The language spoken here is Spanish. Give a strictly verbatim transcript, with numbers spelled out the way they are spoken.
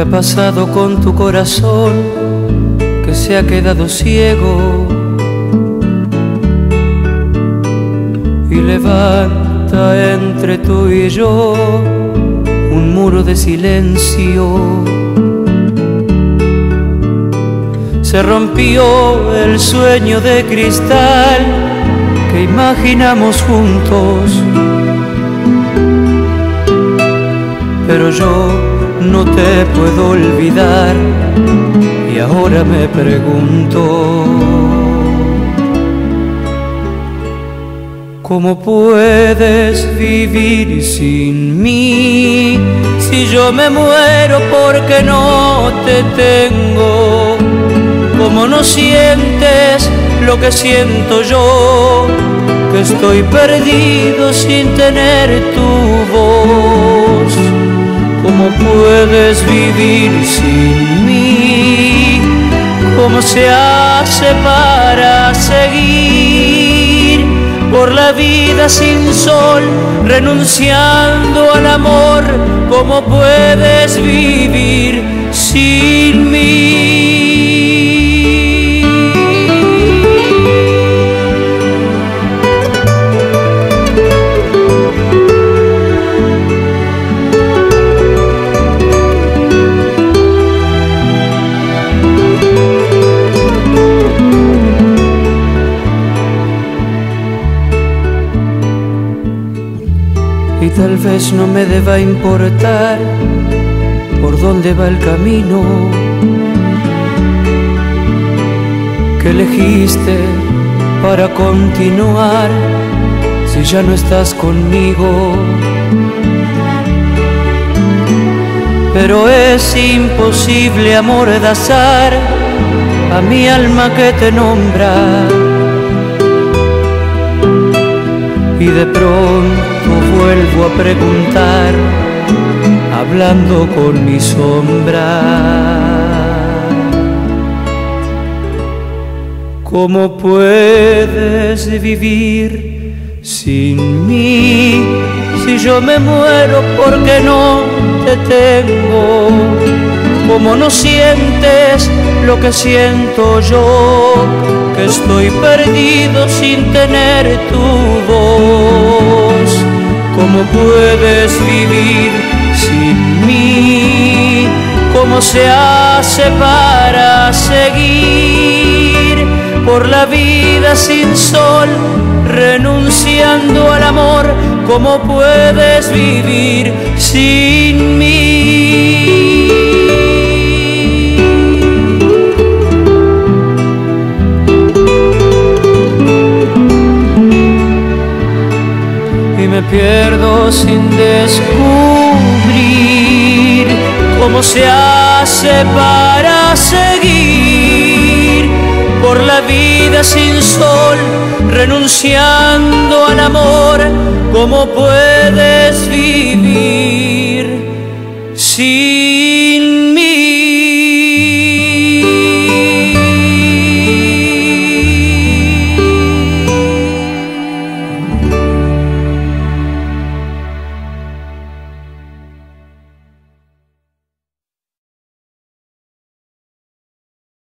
ha pasado con tu corazón que se ha quedado ciego? Y levanta entre tú y yo un muro de silencio. Se rompió el sueño de cristal que imaginamos juntos, pero yo no te puedo olvidar y ahora me pregunto, ¿cómo puedes vivir sin mí? Si yo me muero porque no te tengo, ¿cómo no sientes lo que siento yo? Que estoy perdido sin tener tu voz. ¿Cómo puedes vivir sin mí? ¿Cómo se hace para seguir por la vida sin sol, renunciando al amor? ¿Cómo puedes vivir sin mí? Y tal vez no me deba importar por dónde va el camino que elegiste para continuar si ya no estás conmigo. Pero es imposible amordazar a mi alma que te nombra, y de pronto vuelvo a preguntar, hablando con mi sombra, ¿cómo puedes vivir sin mí? Si yo me muero porque no te tengo, ¿cómo no sientes lo que siento yo? Que estoy perdido sin tener tu voz. ¿Cómo puedes vivir sin mí? ¿Cómo se hace para seguir por la vida sin sol, renunciando al amor? ¿Cómo puedes vivir sin mí? Y me pierdo sin descubrir cómo se hace para seguir por la vida sin sol, renunciando al amor. ¿Cómo puedes vivir sin